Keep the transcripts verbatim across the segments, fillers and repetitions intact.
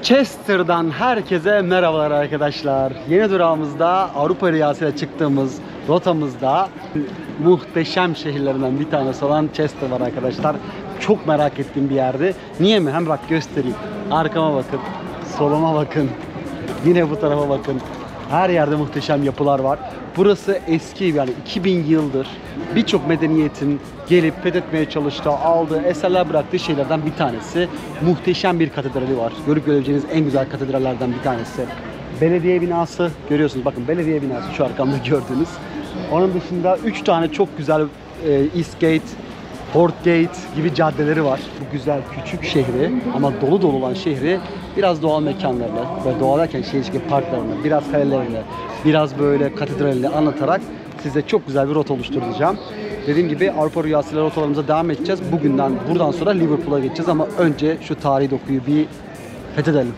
Chester'dan herkese merhabalar arkadaşlar. Yeni durağımızda Avrupa rüyasıyla çıktığımız rotamızda muhteşem şehirlerinden bir tanesi olan Chester var arkadaşlar. Çok merak ettiğim bir yerdi. Niye mi? Hem bak göstereyim. Arkama bakın, soluma bakın, yine bu tarafa bakın. Her yerde muhteşem yapılar var. Burası eski, yani iki bin yıldır birçok medeniyetin gelip fethetmeye çalıştığı, aldığı, eserler bıraktığı şeylerden bir tanesi. Muhteşem bir katedrali var. Görüp görebileceğiniz en güzel katedrallerden bir tanesi. Belediye binası görüyorsunuz. Bakın belediye binası şu arkamda gördüğünüz. Onun dışında üç tane çok güzel e, Eastgate, Portgate gibi caddeleri var. Bu güzel küçük şehri ama dolu dolu olan şehri biraz doğal mekanlarla ve doğal derken şehir içi parklarını, biraz kaleleriyle, biraz böyle katedraliyle anlatarak size çok güzel bir rota oluşturacağım. Dediğim gibi Avrupa rüyasıyla rotalarımıza devam edeceğiz. Bugünden buradan sonra Liverpool'a geçeceğiz ama önce şu tarihi dokuyu bir fethedelim.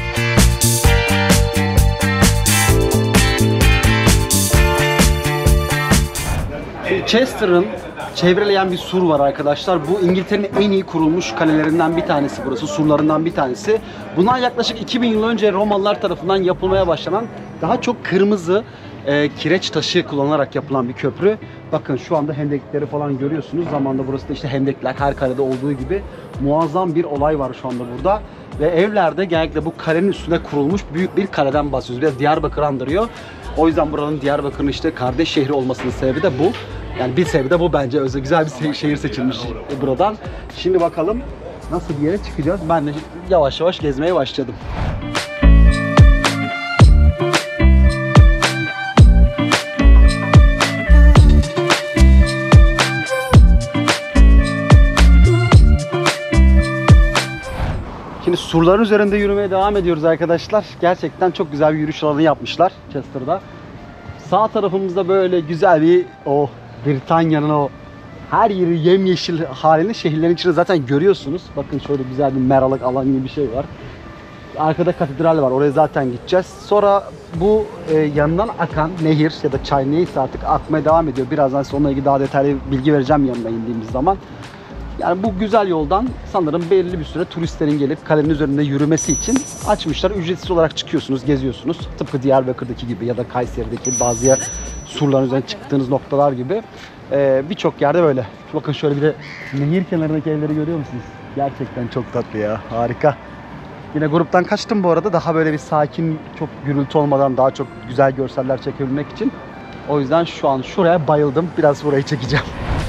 Chester'ın çevreleyen bir sur var arkadaşlar. Bu İngiltere'nin en iyi kurulmuş kalelerinden bir tanesi burası. Surlarından bir tanesi. Bundan yaklaşık iki bin yıl önce Romalılar tarafından yapılmaya başlanan, daha çok kırmızı e, kireç taşı kullanılarak yapılan bir köprü. Bakın şu anda hendekleri falan görüyorsunuz. Zamanında burası da işte hendekler, her kalede olduğu gibi muazzam bir olay var şu anda burada. Ve evlerde genellikle bu kalenin üstüne kurulmuş büyük bir kaleden bahsediyoruz. Biraz Diyarbakır andırıyor. O yüzden buranın Diyarbakır'ın işte kardeş şehri olmasının sebebi de bu. Yani bir sebebi de bu bence. Özel güzel bir şehir seçilmiş buradan. Şimdi bakalım nasıl bir yere çıkacağız. Ben de yavaş yavaş gezmeye başladım. Şimdi surların üzerinde yürümeye devam ediyoruz arkadaşlar. Gerçekten çok güzel bir yürüyüş alanı yapmışlar Chester'da. Sağ tarafımızda böyle güzel bir o Britanya'nın o her yeri yemyeşil halini şehirlerin içinde zaten görüyorsunuz. Bakın şöyle güzel bir meralık alan gibi bir şey var. Arkada katedral var. Oraya zaten gideceğiz. Sonra bu e, yanından akan nehir ya da çay neyse artık akmaya devam ediyor. Birazdan size onunla ilgili daha detaylı bilgi vereceğim yanına indiğimiz zaman. Yani bu güzel yoldan sanırım belirli bir süre turistlerin gelip kalenin üzerinde yürümesi için açmışlar. Ücretsiz olarak çıkıyorsunuz, geziyorsunuz. Tıpkı Diyarbakır'daki gibi ya da Kayseri'deki bazı yer, surların üzerine çıktığınız noktalar gibi. Ee, Birçok yerde böyle. Bakın şöyle bir de nehir kenarındaki evleri görüyor musunuz? Gerçekten çok tatlı ya. Harika. Yine gruptan kaçtım bu arada. Daha böyle bir sakin, çok gürültü olmadan daha çok güzel görseller çekebilmek için. O yüzden şu an şuraya bayıldım. Biraz burayı çekeceğim.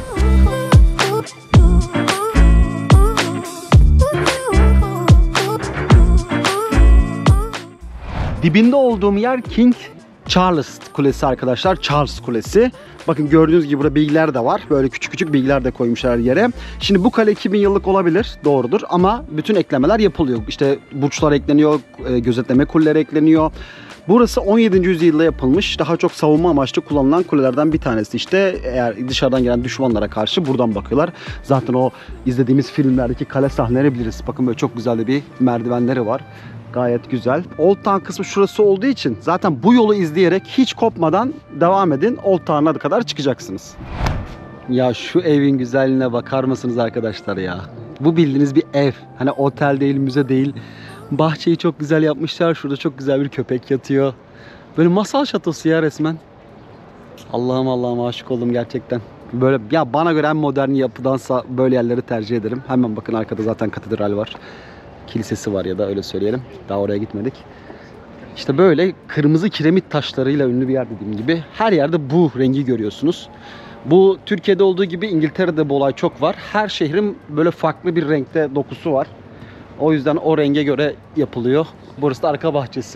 Dibinde olduğum yer King Charles Kulesi arkadaşlar. Charles Kulesi. Bakın gördüğünüz gibi burada bilgiler de var. Böyle küçük küçük bilgiler de koymuşlar yere. Şimdi bu kale iki bin yıllık olabilir. Doğrudur. Ama bütün eklemeler yapılıyor. İşte burçlar ekleniyor. Gözetleme kuleleri ekleniyor. Burası on yedinci yüzyılda yapılmış. Daha çok savunma amaçlı kullanılan kulelerden bir tanesi. İşte eğer dışarıdan gelen düşmanlara karşı buradan bakıyorlar. Zaten o izlediğimiz filmlerdeki kale sahneleri biliriz. Bakın böyle çok güzel bir merdivenleri var. Gayet güzel. Old Town kısmı şurası olduğu için zaten bu yolu izleyerek hiç kopmadan devam edin. Old Town'a kadar çıkacaksınız. Ya şu evin güzelliğine bakar mısınız arkadaşlar ya? Bu bildiğiniz bir ev. Hani otel değil, müze değil. Bahçeyi çok güzel yapmışlar. Şurada çok güzel bir köpek yatıyor. Böyle masal şatosu ya resmen. Allah'ım Allah'ım aşık oldum gerçekten. Böyle ya bana göre en modern yapıdansa böyle yerleri tercih ederim. Hemen bakın arkada zaten katedral var. Kilisesi var ya da öyle söyleyelim. Daha oraya gitmedik. İşte böyle kırmızı kiremit taşlarıyla ünlü bir yer dediğim gibi. Her yerde bu rengi görüyorsunuz. Bu Türkiye'de olduğu gibi İngiltere'de bu olay çok var. Her şehrin böyle farklı bir renkte dokusu var. O yüzden o renge göre yapılıyor. Burası da arka bahçesi.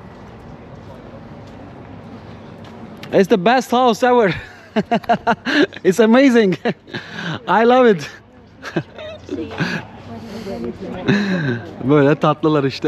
It's the best house ever. It's amazing. I love it. Böyle tatlılar işte.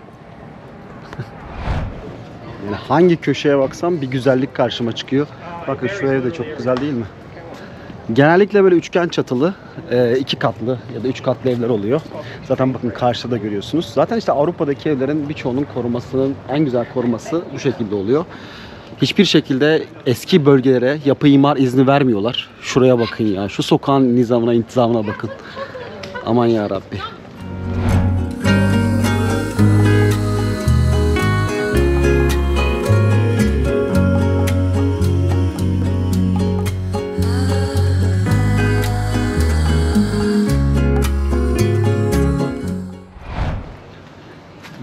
Yani hangi köşeye baksam bir güzellik karşıma çıkıyor. Bakın şu ev de çok güzel değil mi? Genellikle böyle üçgen çatılı, iki katlı ya da üç katlı evler oluyor. Zaten bakın karşıda görüyorsunuz. Zaten işte Avrupa'daki evlerin birçoğunun korumasının en güzel koruması bu şekilde oluyor. Hiçbir şekilde eski bölgelere yapı imar izni vermiyorlar. Şuraya bakın ya. Şu sokağın nizamına, intizamına bakın. Aman ya Rabbi.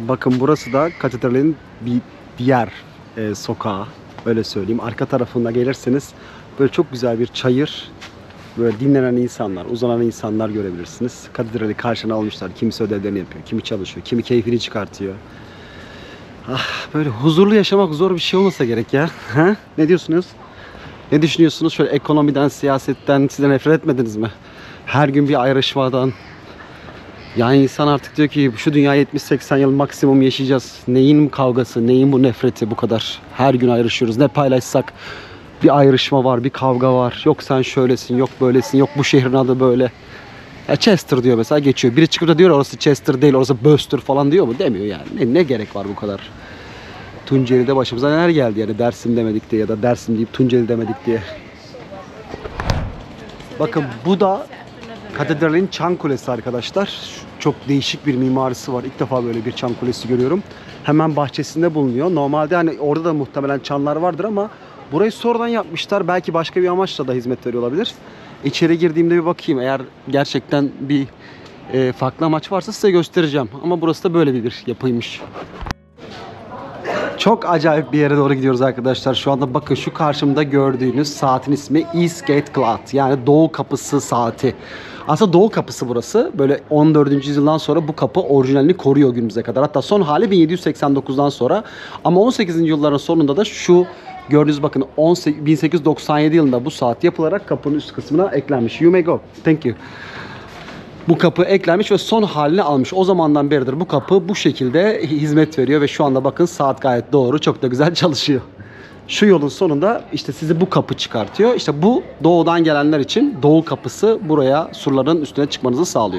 Bakın burası da katedralin bir diğer e, sokağı. Öyle söyleyeyim. Arka tarafına gelirseniz böyle çok güzel bir çayır. Böyle dinlenen insanlar, uzanan insanlar görebilirsiniz. Katedrali karşına almışlar. Kimisi ödevlerini yapıyor, kimi çalışıyor, kimi keyfini çıkartıyor. Ah, böyle huzurlu yaşamak zor bir şey olmasa gerek ya. Ha? Ne diyorsunuz? Ne düşünüyorsunuz? Şöyle ekonomiden, siyasetten size nefret etmediniz mi? Her gün bir ayrışmadan. Yani insan artık diyor ki şu dünya yetmiş seksen yıl maksimum yaşayacağız. Neyin kavgası, neyin bu nefreti bu kadar? Her gün ayrışıyoruz. Ne paylaşsak bir ayrışma var, bir kavga var. Yok sen şöylesin, yok böylesin, yok bu şehrin adı böyle. Ya Chester diyor mesela, geçiyor. Biri çıkıp da diyor orası Chester değil, orası Böster falan diyor mu? Demiyor yani. Ne, ne gerek var bu kadar? Tunceli'de başımıza neler geldi yani, Dersim demedik diye ya da Dersim deyip Tunceli demedik diye. Bakın bu da katedralin çan kulesi arkadaşlar. Çok değişik bir mimarisi var. İlk defa böyle bir çan kulesi görüyorum. Hemen bahçesinde bulunuyor. Normalde hani orada da muhtemelen çanlar vardır ama burayı sonradan yapmışlar. Belki başka bir amaçla da hizmet veriyor olabilir. İçeri girdiğimde bir bakayım. Eğer gerçekten bir e, farklı amaç varsa size göstereceğim. Ama burası da böyle bir yapıymış. Çok acayip bir yere doğru gidiyoruz arkadaşlar. Şu anda bakın şu karşımda gördüğünüz saatin ismi Eastgate Clock. Yani Doğu Kapısı saati. Aslında Doğu Kapısı burası. Böyle on dördüncü yüzyıldan sonra bu kapı orijinalini koruyor günümüze kadar. Hatta son hali bin yedi yüz seksen dokuzdan sonra. Ama on sekizinci yılların sonunda da şu gördüğünüz bakın bin sekiz yüz doksan yedi yılında bu saat yapılarak kapının üst kısmına eklenmiş. You may go. Thank you. Bu kapı eklenmiş ve son halini almış. O zamandan beridir bu kapı bu şekilde hizmet veriyor ve şu anda bakın saat gayet doğru. Çok da güzel çalışıyor. Şu yolun sonunda işte sizi bu kapı çıkartıyor. İşte bu doğudan gelenler için Doğu Kapısı buraya surların üstüne çıkmanızı sağlıyor.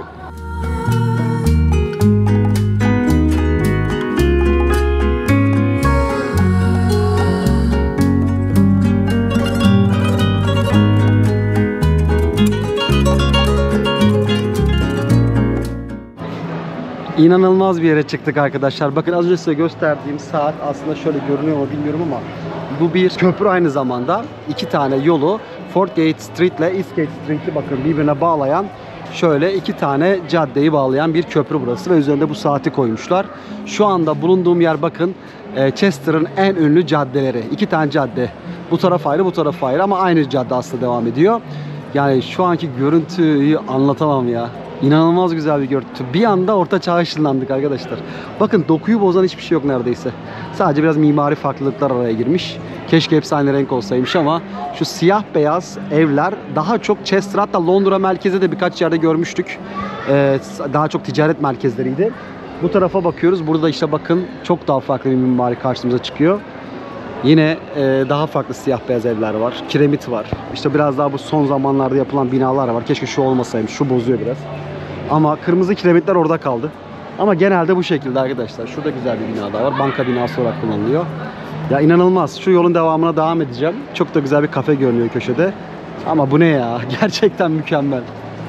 İnanılmaz bir yere çıktık arkadaşlar. Bakın az önce size gösterdiğim saat aslında şöyle görünüyor mu bilmiyorum ama bu bir köprü aynı zamanda. İki tane yolu Fort Gate Street ile Eastgate Street'i bakın birbirine bağlayan şöyle iki tane caddeyi bağlayan bir köprü burası ve üzerinde bu saati koymuşlar. Şu anda bulunduğum yer bakın Chester'ın en ünlü caddeleri. İki tane cadde. Bu taraf ayrı, bu taraf ayrı ama aynı cadde aslında devam ediyor. Yani şu anki görüntüyü anlatamam ya. İnanılmaz güzel bir görüntü. Bir anda orta çağa ışınlandık arkadaşlar. Bakın dokuyu bozan hiçbir şey yok neredeyse. Sadece biraz mimari farklılıklar araya girmiş. Keşke hepsi aynı renk olsaymış ama şu siyah beyaz evler daha çok Chester, hatta Londra merkezde de birkaç yerde görmüştük. Ee, daha çok ticaret merkezleriydi. Bu tarafa bakıyoruz. Burada işte bakın çok daha farklı bir mimari karşımıza çıkıyor. Yine e, daha farklı siyah beyaz evler var. Kiremit var. İşte biraz daha bu son zamanlarda yapılan binalar var. Keşke şu olmasaymış. Şu bozuyor biraz. Ama kırmızı kiremitler orada kaldı. Ama genelde bu şekilde arkadaşlar. Şurada güzel bir bina daha var. Banka binası olarak kullanılıyor. Ya inanılmaz. Şu yolun devamına devam edeceğim. Çok da güzel bir kafe görünüyor köşede. Ama bu ne ya? Gerçekten mükemmel.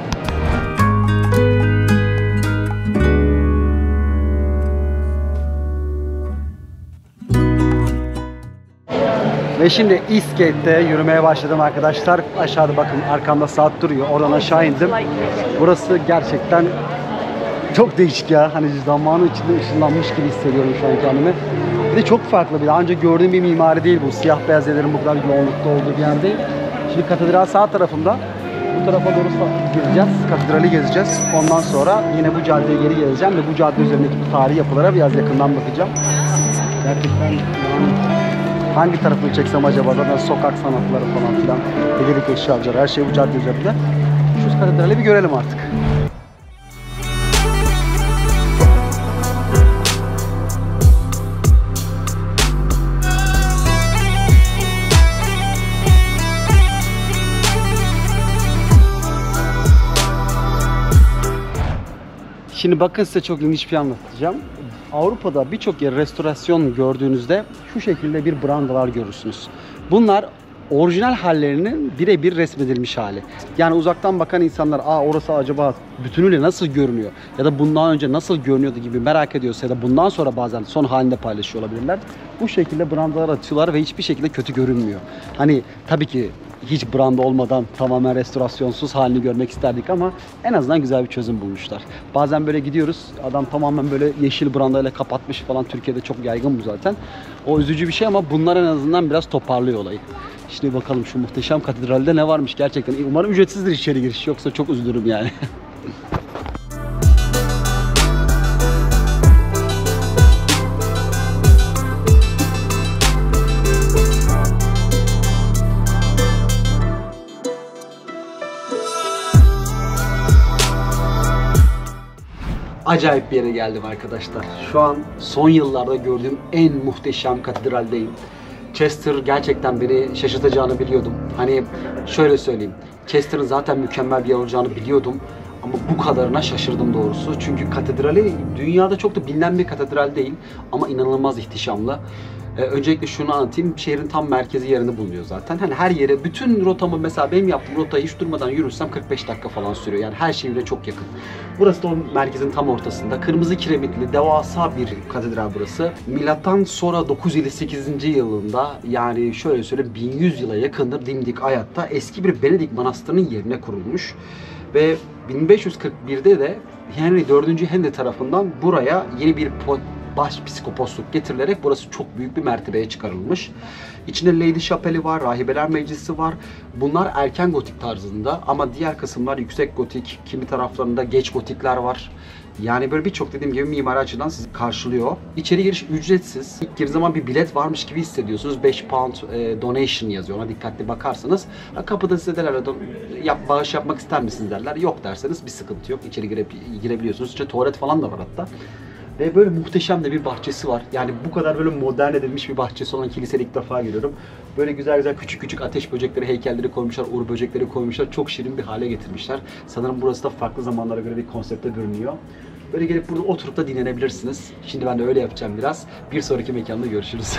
Ve şimdi Eastgate'de yürümeye başladım arkadaşlar. Aşağıda bakın arkamda saat duruyor. Oradan aşağı indim. Burası gerçekten çok değişik ya. Hani zamanın içinde ışınlanmış gibi hissediyorum şu an kendimi. Bir de çok farklı bir. Daha önce gördüğüm bir mimari değil bu. Siyah beyaz evlerin bu kadar yoğunlukta olduğu bir yer değil. Şimdi katedral sağ tarafımda. Bu tarafa doğru gezeceğiz. Katedrali gezeceğiz. Ondan sonra yine bu caddeye geri geleceğim ve bu cadde üzerindeki tarihi yapılara biraz yakından bakacağım. Gerçekten yani hangi tarafını çeksem acaba? Zaten sokak sanatları falan filan, hediyelik eşyalar, her şey bu cadde üzerinde. Şu katedrali bir görelim artık. Şimdi bakın size çok ilginç bir şey anlatacağım. Avrupa'da birçok yer restorasyon gördüğünüzde şu şekilde bir brandalar görürsünüz. Bunlar orijinal hallerinin birebir resmedilmiş hali. Yani uzaktan bakan insanlar, aa orası acaba bütünüyle nasıl görünüyor ya da bundan önce nasıl görünüyordu gibi merak ediyorsa ya da bundan sonra bazen son halinde paylaşıyor olabilirler. Bu şekilde brandalar atıyorlar ve hiçbir şekilde kötü görünmüyor. Hani tabii ki hiç branda olmadan tamamen restorasyonsuz halini görmek isterdik ama en azından güzel bir çözüm bulmuşlar. Bazen böyle gidiyoruz, adam tamamen böyle yeşil brandayla kapatmış falan. Türkiye'de çok yaygın bu zaten. O üzücü bir şey ama bunlar en azından biraz toparlıyor olayı. Şimdi bakalım şu muhteşem katedralde ne varmış gerçekten. Umarım ücretsizdir içeri giriş, yoksa çok üzülürüm yani. Acayip bir yere geldim arkadaşlar. Şu an son yıllarda gördüğüm en muhteşem katedraldeyim. Chester gerçekten beni şaşırtacağını biliyordum. Hani şöyle söyleyeyim. Chester'ın zaten mükemmel bir yer olacağını biliyordum. Ama bu kadarına şaşırdım doğrusu. Çünkü katedrali dünyada çok da bilinen bir katedral değil. Ama inanılmaz ihtişamlı. Ee, öncelikle şunu anlatayım. Şehrin tam merkezi yerinde bulunuyor zaten. Hani her yere, bütün rotamı mesela benim yaptığım rotayı hiç durmadan yürürsem kırk beş dakika falan sürüyor. Yani her şehirle çok yakın. Burası da o merkezin tam ortasında. Kırmızı kiremitli, devasa bir katedral burası. Milattan sonra dokuz yüz elli sekizinci yılında, yani şöyle söyleyeyim, bin yüz yıla yakındır dimdik ayakta eski bir Venedik manastırının yerine kurulmuş. Ve bin beş yüz kırk birde de Henry dördüncü. Henry tarafından buraya yeni bir başpiskoposluk getirilerek burası çok büyük bir mertebeye çıkarılmış. İçinde Lady Chapel'i var, Rahibeler Meclisi var. Bunlar erken gotik tarzında ama diğer kısımlar yüksek gotik, kimi taraflarında geç gotikler var. Yani böyle birçok dediğim gibi mimari açıdan sizi karşılıyor. İçeri giriş ücretsiz. İlk girdiğiniz zaman bir bilet varmış gibi hissediyorsunuz. beş pound e, donation yazıyor. Ona dikkatli bakarsanız. Kapıda size derler, yap, bağış yapmak ister misiniz derler. Yok derseniz bir sıkıntı yok. İçeri gire, girebiliyorsunuz. İşte tuvalet falan da var hatta. Ve böyle muhteşem de bir bahçesi var. Yani bu kadar böyle modern edilmiş bir bahçesi olan kilisede ilk defa görüyorum. Böyle güzel güzel küçük küçük ateş böcekleri, heykelleri koymuşlar, uğur böcekleri koymuşlar. Çok şirin bir hale getirmişler. Sanırım burası da farklı zamanlara göre bir konsepte bürünüyor. Böyle gelip burada oturup da dinlenebilirsiniz. Şimdi ben de öyle yapacağım biraz. Bir sonraki mekanda görüşürüz.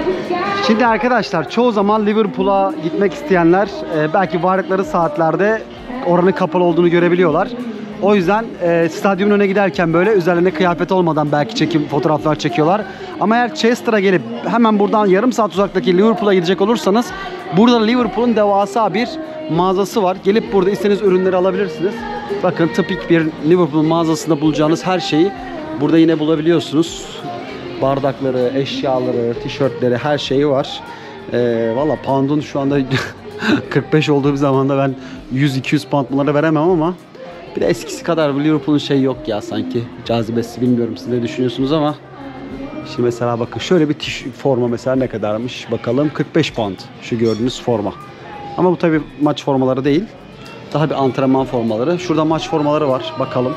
Şimdi arkadaşlar, çoğu zaman Liverpool'a gitmek isteyenler e, belki vardıkları saatlerde oranın kapalı olduğunu görebiliyorlar. O yüzden e, stadyumun önüne giderken böyle üzerlerine kıyafet olmadan belki çekim fotoğraflar çekiyorlar. Ama eğer Chester'a gelip hemen buradan yarım saat uzaktaki Liverpool'a gidecek olursanız, burada Liverpool'un devasa bir mağazası var. Gelip burada istediğiniz ürünleri alabilirsiniz. Bakın, tipik bir Liverpool mağazasında bulacağınız her şeyi burada yine bulabiliyorsunuz. Bardakları, eşyaları, tişörtleri, her şeyi var. E, Valla pound'un şu anda kırk beş olduğu bir zamanda ben yüz iki yüz pound bunlara veremem ama bir de eskisi kadar Liverpool'un şey yok ya sanki. Cazibesi, bilmiyorum siz ne düşünüyorsunuz ama. Şimdi mesela bakın, şöyle bir tiş forma mesela ne kadarmış bakalım. kırk beş pound şu gördüğünüz forma. Ama bu tabi maç formaları değil. Daha bir antrenman formaları. Şurada maç formaları var. Bakalım.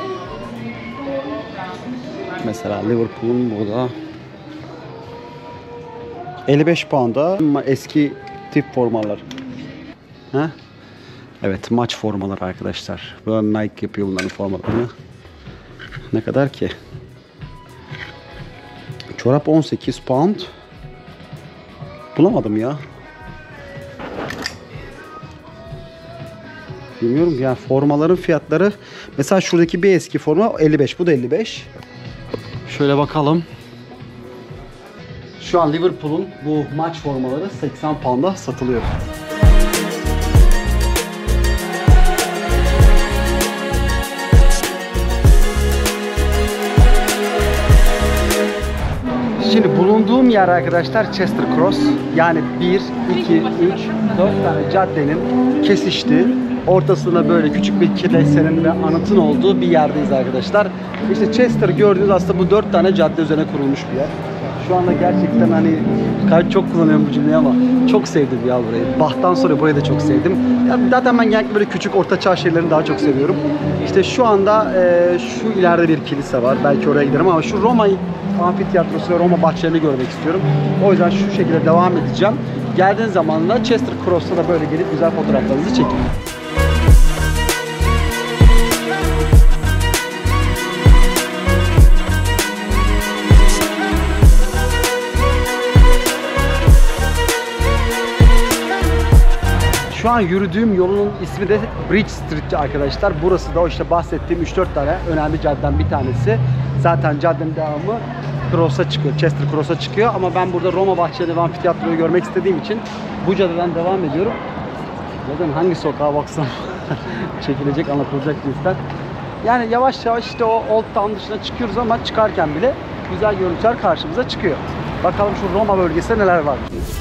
Mesela Liverpool'un burada elli beş pound'a eski tip formalar. Ha? Evet, maç formaları arkadaşlar. Böyle Nike yapıyor bunların formalarını. Ne kadar ki? Çorap on sekiz pound. Bulamadım ya. Bilmiyorum yani, formaların fiyatları. Mesela şuradaki bir eski forma elli beş. Bu da elli beş. Şöyle bakalım. Şu an Liverpool'un bu maç formaları seksen pound'a satılıyor. Şimdi bulunduğum yer arkadaşlar Chester Cross. Yani bir, iki, üç, dört tane caddenin kesiştiği, ortasında böyle küçük bir kilisenin ve anıtın olduğu bir yerdeyiz arkadaşlar. İşte Chester gördüğünüz aslında bu dört tane cadde üzerine kurulmuş bir yer. Şu anda gerçekten hani çok kullanıyorum bu cümleyi ama çok sevdim ya burayı. Bach'tan sonra burayı da çok sevdim. Ya zaten ben genellikle böyle küçük ortaçağ şehirlerini daha çok seviyorum. İşte şu anda e, şu ileride bir kilise var. Belki oraya giderim ama şu Roma Amfiteyatrosu ve Roma bahçelerini görmek istiyorum. O yüzden şu şekilde devam edeceğim. Geldiğiniz zaman da Chester Cross'ta da böyle gelip güzel fotoğraflarınızı çekin. Şu an yürüdüğüm yolun ismi de Bridge Street arkadaşlar. Burası da o işte bahsettiğim üç dört tane önemli caddeden bir tanesi. Zaten caddenin devamı Cross'a çıkıyor, Chester Cross'a çıkıyor. Ama ben burada Roma bahçeleri ve amfiteyatroyu görmek istediğim için bu caddeden devam ediyorum. Zaten hangi sokağa baksam çekilecek, anlatılacak cinsten. Yani yavaş yavaş işte o Old Town dışına çıkıyoruz ama çıkarken bile güzel görüntüler karşımıza çıkıyor. Bakalım şu Roma bölgesinde neler var.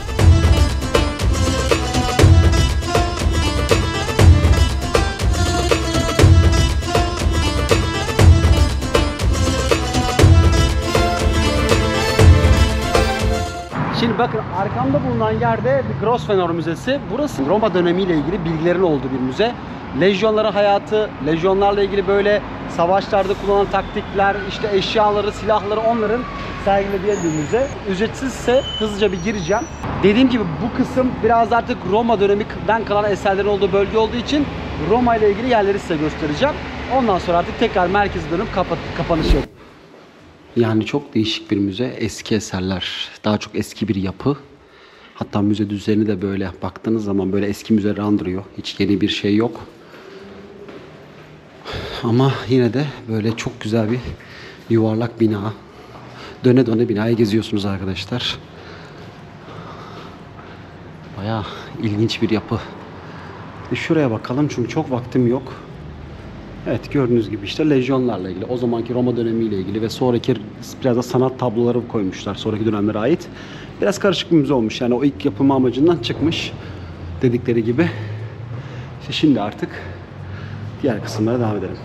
Şimdi bakın arkamda bulunan yerde bir Grosvenor Müzesi. Burası Roma dönemiyle ilgili bilgilerin olduğu bir müze. Lejyonların hayatı, lejyonlarla ilgili böyle savaşlarda kullanılan taktikler, işte eşyaları, silahları onların sergilediği bir müze. Ücretsizse hızlıca bir gireceğim. Dediğim gibi bu kısım biraz artık Roma döneminden kalan eserlerin olduğu bölge olduğu için Roma ile ilgili yerleri size göstereceğim. Ondan sonra artık tekrar merkeze dönüp kapat kapanış yapacağım. Yani çok değişik bir müze. Eski eserler. Daha çok eski bir yapı. Hatta müze düzeni de böyle baktığınız zaman böyle eski müzeleri andırıyor. Hiç yeni bir şey yok. Ama yine de böyle çok güzel bir yuvarlak bina. Döne döne binayı geziyorsunuz arkadaşlar. Bayağı ilginç bir yapı. Şuraya bakalım çünkü çok vaktim yok. Evet, gördüğünüz gibi işte lejyonlarla ilgili, o zamanki Roma dönemiyle ilgili ve sonraki biraz da sanat tabloları koymuşlar sonraki dönemlere ait. Biraz karışık bir müze olmuş, yani o ilk yapılma amacından çıkmış dedikleri gibi. İşte şimdi artık diğer kısımlara devam edelim.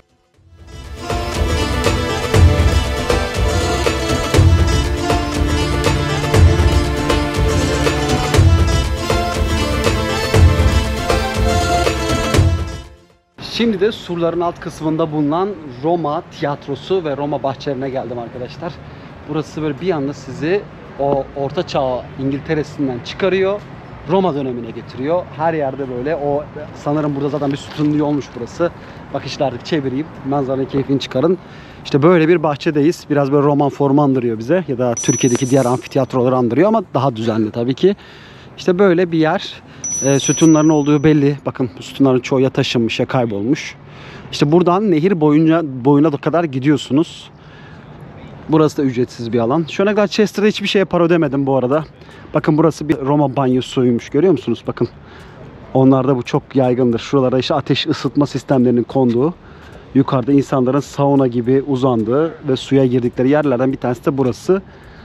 Şimdi de surların alt kısmında bulunan Roma tiyatrosu ve Roma bahçelerine geldim arkadaşlar. Burası böyle bir anda sizi o Orta Çağ İngiltere'sinden çıkarıyor, Roma dönemine getiriyor. Her yerde böyle o, sanırım burada zaten bir sütunlu olmuş burası. Bak işte artık çevireyim, manzaranın keyfini çıkarın. İşte böyle bir bahçedeyiz. Biraz böyle Roman formu andırıyor bize ya da Türkiye'deki diğer amfiteyatroları andırıyor ama daha düzenli tabii ki. İşte böyle bir yer. E, sütunların olduğu belli. Bakın sütunların çoğu ya taşınmış ya kaybolmuş. İşte buradan nehir boyunca boyuna da kadar gidiyorsunuz. Burası da ücretsiz bir alan. Şu ana kadar Chester'da hiçbir şeye para ödemedim bu arada. Bakın burası bir Roma banyosuymuş. Görüyor musunuz? Bakın. Onlarda bu çok yaygındır. Şuralarda işte ateş ısıtma sistemlerinin konduğu, yukarıda insanların sauna gibi uzandığı ve suya girdikleri yerlerden bir tanesi de burası.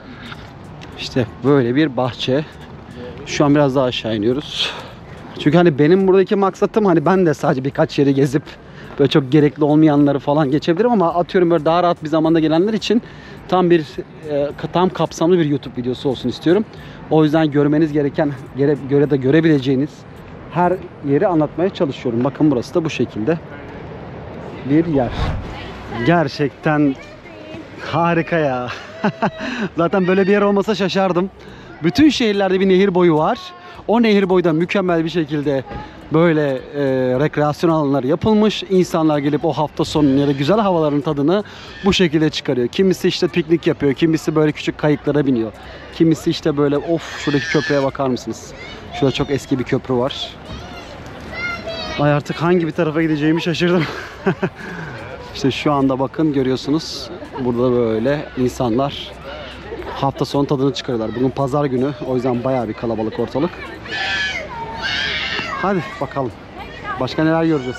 İşte böyle bir bahçe. Şu an biraz daha aşağı iniyoruz. Çünkü hani benim buradaki maksatım, hani ben de sadece birkaç yeri gezip böyle çok gerekli olmayanları falan geçebilirim ama atıyorum böyle daha rahat bir zamanda gelenler için tam bir e, tam kapsamlı bir YouTube videosu olsun istiyorum. O yüzden görmeniz gereken, göre, göre de görebileceğiniz her yeri anlatmaya çalışıyorum. Bakın burası da bu şekilde bir yer. Gerçekten harika ya. Zaten böyle bir yer olmasa şaşardım. Bütün şehirlerde bir nehir boyu var. O nehir boyu da mükemmel bir şekilde böyle e, rekreasyon alanları yapılmış. İnsanlar gelip o hafta sonu ya da güzel havaların tadını bu şekilde çıkarıyor. Kimisi işte piknik yapıyor, kimisi böyle küçük kayıklara biniyor. Kimisi işte böyle, of şuradaki köprüye bakar mısınız? Şurada çok eski bir köprü var. Ay artık hangi bir tarafa gideceğimi şaşırdım. İşte şu anda bakın görüyorsunuz. Burada böyle insanlar hafta sonu tadını çıkarıyorlar. Bugün pazar günü, o yüzden bayağı bir kalabalık ortalık. Hadi bakalım. Başka neler göreceğiz?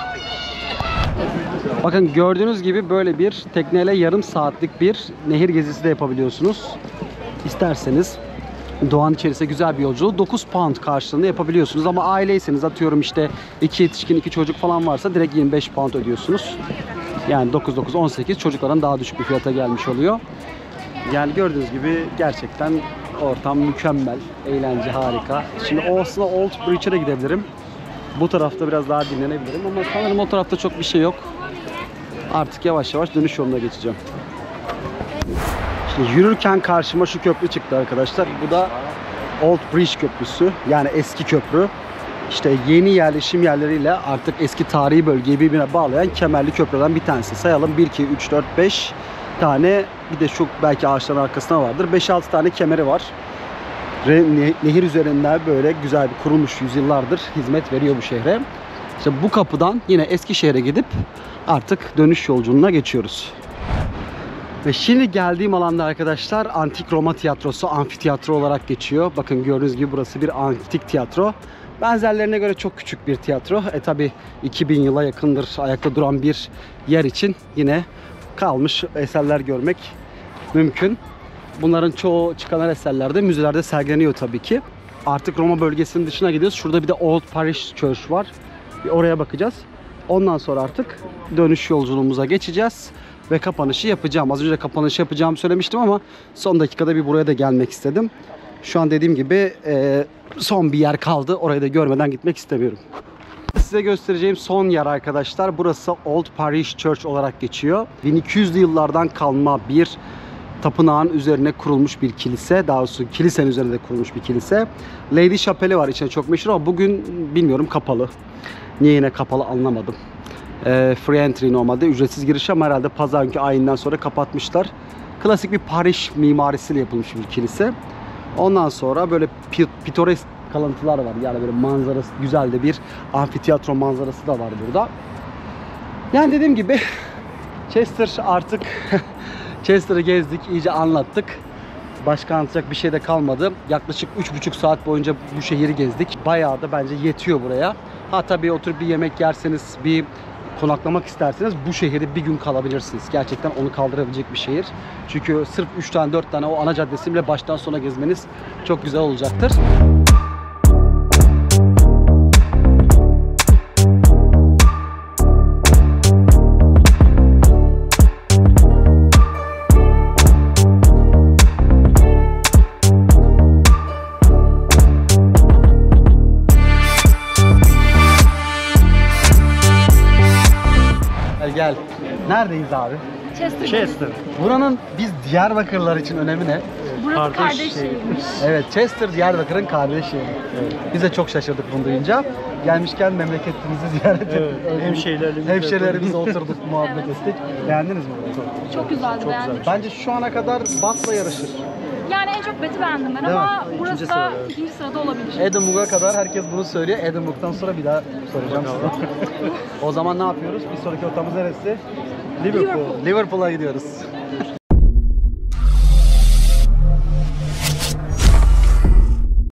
Bakın gördüğünüz gibi böyle bir tekneyle yarım saatlik bir nehir gezisi de yapabiliyorsunuz. İsterseniz doğanın içerisinde güzel bir yolculuğu dokuz pound karşılığında yapabiliyorsunuz. Ama aileyseniz, atıyorum işte iki yetişkin iki çocuk falan varsa direkt yirmi beş pound ödüyorsunuz. Yani dokuz dokuz on sekiz, çocukların daha düşük bir fiyata gelmiş oluyor. Yani gördüğünüz gibi gerçekten ortam mükemmel, eğlence harika. Şimdi aslında Old Bridge'e de gidebilirim. Bu tarafta biraz daha dinlenebilirim ama sanırım o tarafta çok bir şey yok. Artık yavaş yavaş dönüş yoluna geçeceğim. Şimdi yürürken karşıma şu köprü çıktı arkadaşlar. Bu da Old Bridge Köprüsü, yani eski köprü. İşte yeni yerleşim yerleriyle artık eski tarihi bölgeyi birbirine bağlayan kemerli köprüden bir tanesi. Sayalım: bir, iki, üç, dört, beş tane, bir de şu belki ağaçların arkasına vardır. beş altı tane kemeri var. Nehir üzerinden böyle güzel bir kurulmuş, yüzyıllardır hizmet veriyor bu şehre. İşte bu kapıdan yine Eskişehir'e gidip artık dönüş yolculuğuna geçiyoruz. Ve şimdi geldiğim alanda arkadaşlar Antik Roma Tiyatrosu, amfiteyatro olarak geçiyor. Bakın gördüğünüz gibi burası bir antik tiyatro. Benzerlerine göre çok küçük bir tiyatro. E tabi iki bin yıla yakındır ayakta duran bir yer için yine kalmış eserler görmek mümkün. Bunların çoğu çıkan eserlerde müzelerde sergileniyor tabii ki. Artık Roma bölgesinin dışına gidiyoruz. Şurada bir de Old Parish Church var. Bir oraya bakacağız. Ondan sonra artık dönüş yolculuğumuza geçeceğiz ve kapanışı yapacağım. Az önce de kapanışı yapacağımı söylemiştim ama son dakikada bir buraya da gelmek istedim. Şu an dediğim gibi e, son bir yer kaldı. Orayı da görmeden gitmek istemiyorum. Size göstereceğim son yer arkadaşlar. Burası Old Parish Church olarak geçiyor. bin iki yüzlü yıllardan kalma bir tapınağın üzerine kurulmuş bir kilise. Daha doğrusu kilisenin üzerinde kurulmuş bir kilise. Lady Chapel'i var içinde, çok meşhur ama bugün bilmiyorum kapalı. Niye yine kapalı anlamadım. E, free entry normalde, ücretsiz giriş ama herhalde pazar günkü ayinden sonra kapatmışlar. Klasik bir Paris mimarisiyle yapılmış bir kilise. Ondan sonra böyle pitoresk kalıntılar var. Yani böyle manzarası güzel de bir amfiteyatro manzarası da var burada. Yani dediğim gibi Chester artık Chester'ı gezdik, iyice anlattık. Başka anlatacak bir şey de kalmadı. Yaklaşık üç buçuk saat boyunca bu şehri gezdik. Bayağı da bence yetiyor buraya. Ha tabii oturup bir yemek yerseniz, bir konaklamak isterseniz bu şehirde bir gün kalabilirsiniz. Gerçekten onu kaldırabilecek bir şehir. Çünkü sırf üç tane dört tane o ana caddesi bile baştan sona gezmeniz çok güzel olacaktır. Gel. Neredeyiz abi? Chester. Chester. Buranın biz Diyarbakırlılar için önemi ne? Burası Kardeş kardeş şehri. şehirmiş. Evet, Chester Diyarbakır'ın kardeş şehri. Evet. Biz de çok şaşırdık bunu duyunca. Gelmişken memleketimizi ziyaret ettik. Evet, hemşehrilerimiz- Hemşehrilerimize oturduk, muhabbet ettik. Beğendiniz mi burayı? Çok güzeldi, Çok beğendim. güzel. Bence şu ana kadar Bath'la yarışır. Yani en çok Beth'i beğendim ben Değil ama mi? burası İkinci da sırada, evet. ikinci sırada olabilir. Edinburgh'a kadar herkes bunu söylüyor. Edinburgh'dan sonra bir daha soracağım size. O zaman ne yapıyoruz? Bir sonraki rotamız neresi? Liverpool. Liverpool'a gidiyoruz.